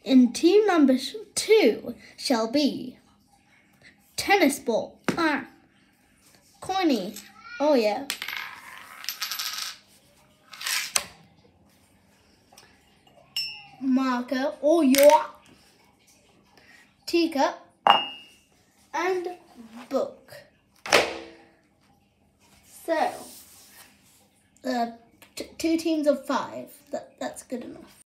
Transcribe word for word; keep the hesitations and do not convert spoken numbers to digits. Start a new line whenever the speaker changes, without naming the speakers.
in team number two shall be tennis ball. Ah, coiny. Oh yeah. Marker. Oh yeah. Teacup and book. So, uh, t two teams of five. That that's good enough.